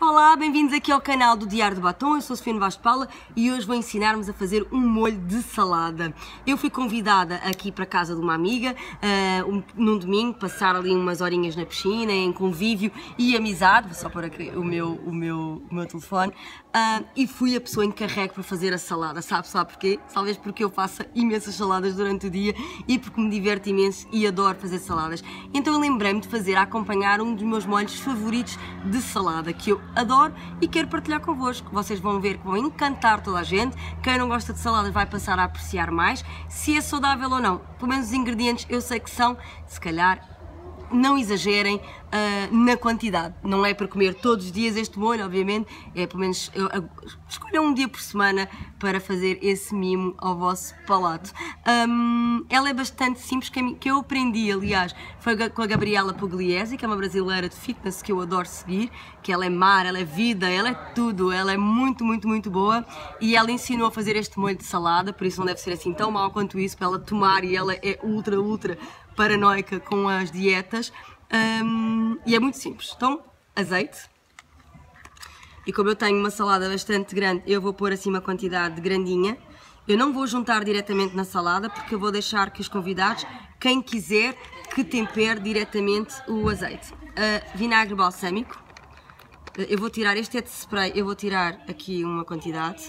Olá, bem-vindos aqui ao canal do Diário de Batom. Eu sou a Sofia Novaes de Paula e hoje vou ensinar-vos a fazer um molho de salada. Eu fui convidada aqui para a casa de uma amiga num domingo, passar ali umas horinhas na piscina, em convívio e amizade. Vou só pôr aqui o meu telefone. E fui a pessoa encarregue para fazer a salada. Sabe porquê? Talvez porque eu faça imensas saladas durante o dia e porque me diverto imenso e adoro fazer saladas. Então eu lembrei-me de fazer a acompanhar um dos meus molhos favoritos de salada, que eu adoro e quero partilhar convosco. Vocês vão ver que vão encantar toda a gente. Quem não gosta de saladas vai passar a apreciar mais. Se é saudável ou não, pelo menos os ingredientes eu sei que são, se calhar não exagerem na quantidade. Não é para comer todos os dias este molho, obviamente, é pelo menos escolham um dia por semana para fazer esse mimo ao vosso palato. Ela é bastante simples, que eu aprendi, aliás, foi com a Gabriela Pugliese, que é uma brasileira de fitness que eu adoro seguir, que ela é mar, ela é vida, ela é tudo, ela é muito boa e ela ensinou a fazer este molho de salada, por isso não deve ser assim tão mau quanto isso para ela tomar, e ela é ultra paranoica com as dietas. E é muito simples. Então, azeite. E como eu tenho uma salada bastante grande, eu vou pôr assim uma quantidade grandinha. Eu não vou juntar diretamente na salada, porque eu vou deixar que os convidados, quem quiser, que tempere diretamente o azeite. Vinagre balsâmico. Eu vou tirar, este é de spray, eu vou tirar aqui uma quantidade.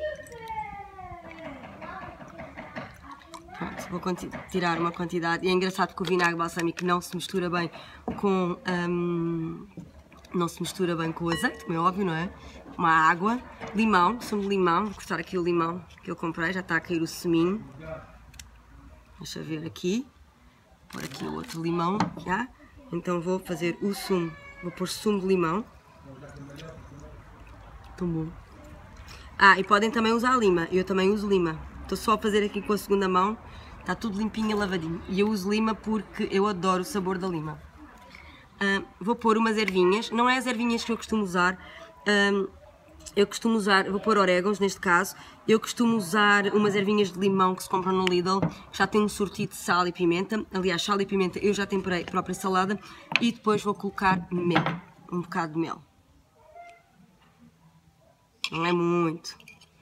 Pronto, vou tirar uma quantidade. E é engraçado porque o vinagre balsâmico não se mistura bem com o azeite, como é óbvio, não é? Uma água, limão, sumo de limão. Vou cortar aqui o limão que eu comprei, já está a cair o seminho. Deixa eu ver aqui. Vou pôr aqui o outro limão, já. Então vou fazer o sumo, vou pôr sumo de limão. Tão bom. E podem também usar lima, eu também uso lima. Estou só a fazer aqui com a segunda mão, está tudo limpinho e lavadinho. E eu uso lima porque eu adoro o sabor da lima. Vou pôr umas ervinhas, não é as ervinhas que eu costumo usar, vou pôr orégãos neste caso. Eu costumo usar umas ervinhas de limão que se compram no Lidl, que já tem um sortido de sal e pimenta. Aliás, sal e pimenta eu já temperei a própria salada. E depois vou colocar mel, um bocado de mel. Não é muito.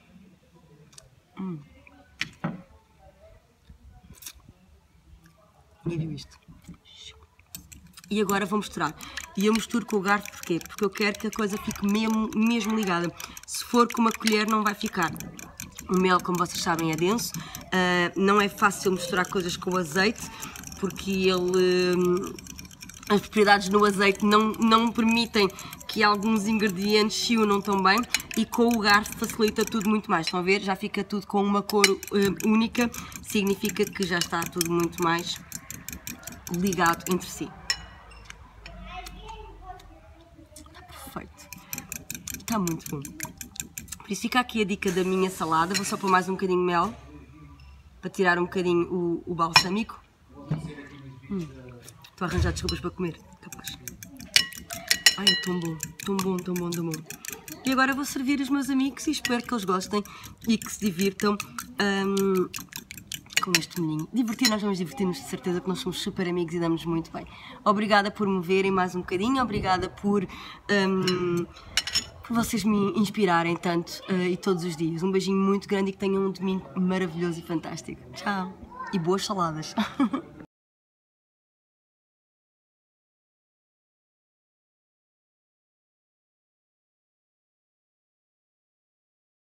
Ninguém viu isto. E agora vou misturar. E eu misturo com o garfo porquê? Porque eu quero que a coisa fique mesmo ligada. Se for com uma colher não vai ficar. O mel, como vocês sabem, é denso. Não é fácil misturar coisas com o azeite, porque as propriedades no azeite não permitem que alguns ingredientes se unam tão bem, e com o garfo facilita tudo muito mais. Estão a ver? Já fica tudo com uma cor única, significa que já está tudo muito mais ligado entre si. Está perfeito. Está muito bom. Por isso fica aqui a dica da minha salada. Vou só pôr mais um bocadinho de mel, para tirar um bocadinho o balsâmico. Estou a arranjar desculpas para comer, capaz. Ai, é tão bom. E agora vou servir os meus amigos e espero que eles gostem e que se divirtam com este molhinho. Nós vamos divertir-nos, de certeza, que nós somos super amigos e damos muito bem. Obrigada por me verem mais um bocadinho, obrigada por vocês me inspirarem tanto e todos os dias. Um beijinho muito grande e que tenham um domingo maravilhoso e fantástico. Tchau! E boas saladas!